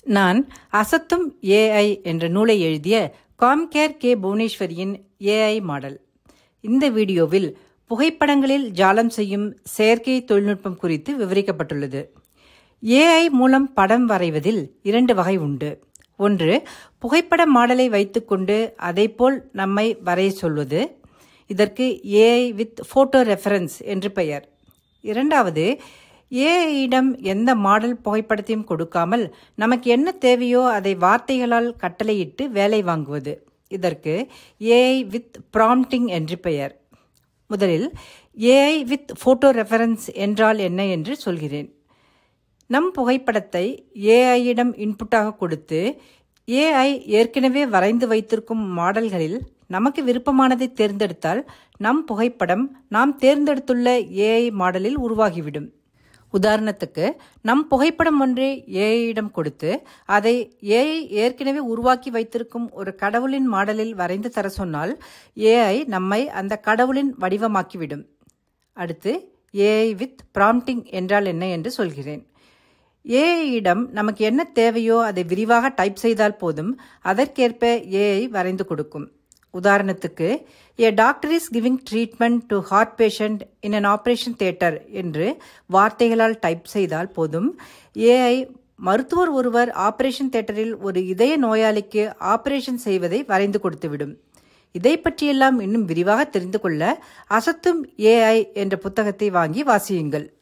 நான் அசத்தும் ஏஐ என்ற நூலை எழுதிய காம்கேர் கே புவனேஸ்வரியின் ஏஐ மாடல். இந்த வீடியோவில் புகைப்படங்களில் ஜாலம் செய்யும் செயற்கை தொழில்நுட்பம் குறித்து விவரிக்கப்பட்டுள்ளது. ஏஐ மூலம் படம் வரைவதில் 2 வகை உண்டு. ஒன்று, புகைப்பட மாடலை வைத்துக்கொண்டு அதைப்போல் நம்மை வரைய சொல்வது. இதற்கு ஏஐ வித் போட்டோ ரெஃபரன்ஸ் என்று பெயர். இரண்டாவது, ஏஐயிடம் எந்த மாடல் புகைப்படத்தையும் கொடுக்காமல் நமக்கு என்ன தேவையோ அதை வார்த்தைகளால் கட்டளையிட்டு வேலை வாங்குவது. இதற்கு ஏஐ வித் ப்ராம்ப்டிங் என்று பெயர். முதலில் ஏஐ வித் போட்டோ ரெஃபரன்ஸ் என்றால் என்ன என்று சொல்கிறேன். நம் புகைப்படத்தை ஏஐயிடம் இன்புட்டாக கொடுத்து ஏஐ ஏற்கனவே வரைந்து வைத்திருக்கும் மாடல்களில் நமக்கு விருப்பமானதை தேர்ந்தெடுத்தால் நம் புகைப்படம் நாம் தேர்ந்தெடுத்துள்ள ஏஐ மாடலில் உருவாகிவிடும். உதாரணத்துக்கு, நம் புகைப்படம் ஒன்றை ஏஐயிடம் கொடுத்து அதை ஏஐ ஏற்கனவே உருவாக்கி வைத்திருக்கும் ஒரு கடவுளின் மாடலில் வரைந்து தர சொன்னால் ஏஐ நம்மை அந்த கடவுளின் வடிவமாக்கிவிடும். அடுத்து ஏஐ வித் ப்ராம்ப்டிங் என்றால் என்ன என்று சொல்கிறேன். ஏஐயிடம் நமக்கு என்ன தேவையோ அதை விரிவாக டைப் செய்தால் போதும், அதற்கேற்ப ஏஐ வரைந்து கொடுக்கும். உதாரணத்துக்கு, a doctor is giving treatment to heart patient in an operation theatre என்று வார்த்தைகளால் டைப் செய்தால் போதும், ஏஐ மருத்துவர் ஒருவர் ஆபரேஷன் தியேட்டரில் ஒரு இதய நோயாளிக்கு ஆபரேஷன் செய்வதை வரைந்து கொடுத்துவிடும். இதை பற்றியெல்லாம் இன்னும் விரிவாக தெரிந்து கொள்ள அசத்தும் ஏஐ என்ற புத்தகத்தை வாங்கி வாசியுங்கள்.